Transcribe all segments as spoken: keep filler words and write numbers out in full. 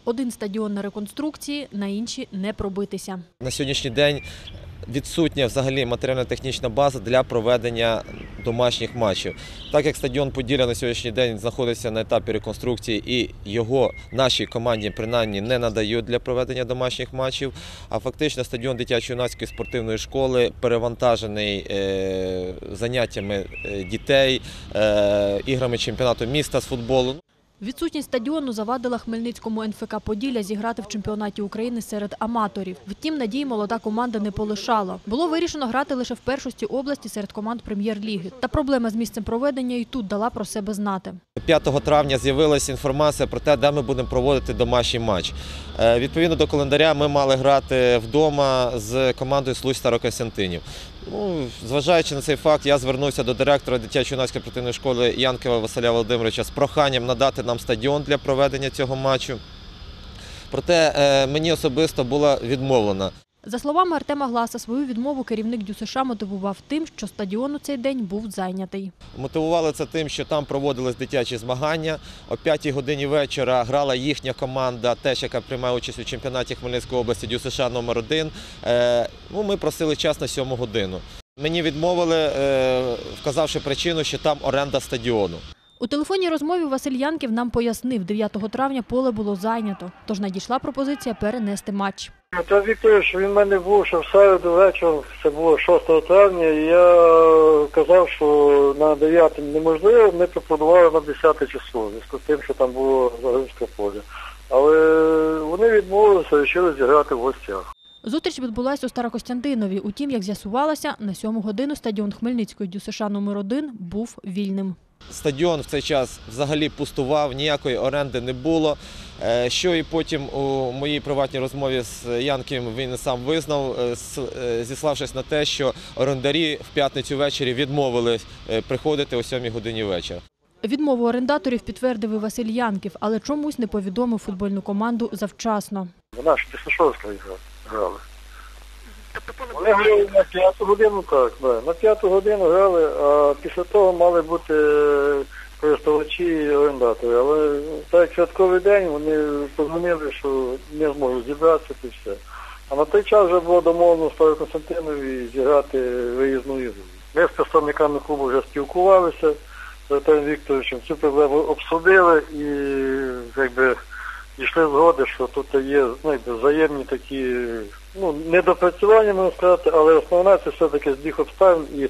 Один стадіон на реконструкції, на інші не пробитися. На сьогоднішній день відсутня взагалі матеріально-технічна база для проведення домашніх матчів. Так як стадіон Поділля на сьогоднішній день знаходиться на етапі реконструкції і його нашій команді принаймні не надають для проведення домашніх матчів, а фактично стадіон дитячо-юнацької спортивної школи перевантажений е, заняттями дітей, е, іграми чемпіонату міста з футболу. Відсутність стадіону завадила Хмельницькому ен фе ка «Поділля» зіграти в чемпіонаті України серед аматорів. Втім, надій молода команда не полишала. Було вирішено грати лише в першості області серед команд прем'єр-ліги. Та проблема з місцем проведення і тут дала про себе знати. п'ятого травня з'явилася інформація про те, де ми будемо проводити домашній матч. Відповідно до календаря ми мали грати вдома з командою «Случ Старокостянтинів». Ну, зважаючи на цей факт, я звернувся до директора дитячо-юнацької спортивної школи Янківа Василя Володимировича з проханням надати нам стадіон для проведення цього матчу. Проте мені особисто було відмовлено. За словами Артема Гласа, свою відмову керівник ДЮСШ мотивував тим, що стадіон у цей день був зайнятий. Мотивували це тим, що там проводились дитячі змагання. О п'ятій годині вечора грала їхня команда, теж яка приймає участь у чемпіонаті Хмельницької області ДЮСШ номер один. Ну, ми просили час на сьому годину. Мені відмовили, вказавши причину, що там оренда стадіону. У телефонній розмові Василь Янків нам пояснив, дев'ятого травня поле було зайнято, тож надійшла пропозиція перенести матч. Тарас Вікторович, він в мене був, що в середу вечором, це було шостого травня, і я казав, що на дев'яте неможливо, ми пропонували на десяте число, з тим, що там було Загрузьке поле. Але вони відмовилися, вирішили зіграти в гостях. Зустріч відбулася у Старокостянтинові. Утім, як з'ясувалося, на сьому годину стадіон Хмельницької ДЮСШ номер один був вільним. Стадіон в цей час взагалі пустував, ніякої оренди не було. Що і потім у моїй приватній розмові з Янківим він сам визнав, зіславшись на те, що орендарі в п'ятницю ввечері відмовились приходити о сьомій годині вечора. Відмову орендаторів підтвердив і Василь Янків, але чомусь не повідомив футбольну команду завчасно. Вона ж після шостої грали. Вони грали на п'яту годину, так, на п'яту годину грали, а після того мали бути користувачі і орендатори. Але так як святковий день, вони подзвонили, що не зможуть зібратися і все. А на той час вже було домовлено з Старокостянтинові зіграти виїзну ігру. Ми з представниками клубу вже спілкувалися з Артемом Вікторовичем, цю проблему обсудили і якби дійшли згоди, що тут є, знаєте, взаємні такі, ну, недопрацювання, можна сказати, але основне це все-таки збіг обставин і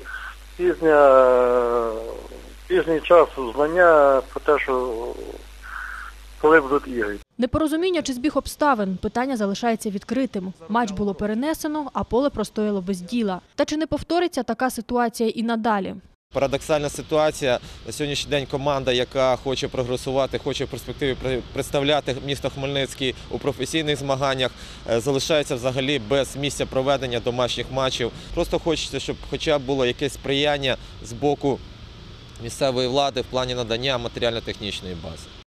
пізня, пізній час знання про те, що коли будуть ігри. Непорозуміння чи збіг обставин – питання залишається відкритим. Матч було перенесено, а поле простояло без діла. Та чи не повториться така ситуація і надалі? Парадоксальна ситуація. На сьогоднішній день команда, яка хоче прогресувати, хоче в перспективі представляти місто Хмельницький у професійних змаганнях, залишається взагалі без місця проведення домашніх матчів. Просто хочеться, щоб хоча б було якесь сприяння з боку місцевої влади в плані надання матеріально-технічної бази.